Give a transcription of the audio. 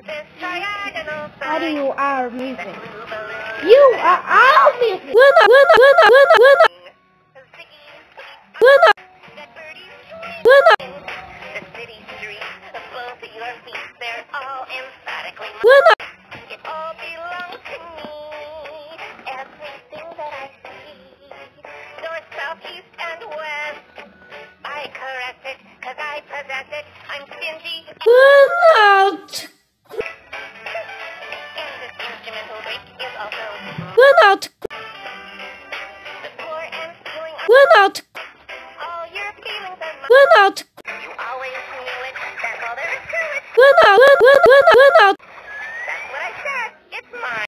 How do you are moving? You are obvious. The city streets, both at your feet, they're all emphatically it all belongs to me. Everything that I see, north, south, east, and west, I caress it, 'cause I possess it. I'm stingy. And this instrumental break is also the poor and stealing all your feelings are mine. You always knew it. That's all there is to it. That's what I said. It's mine.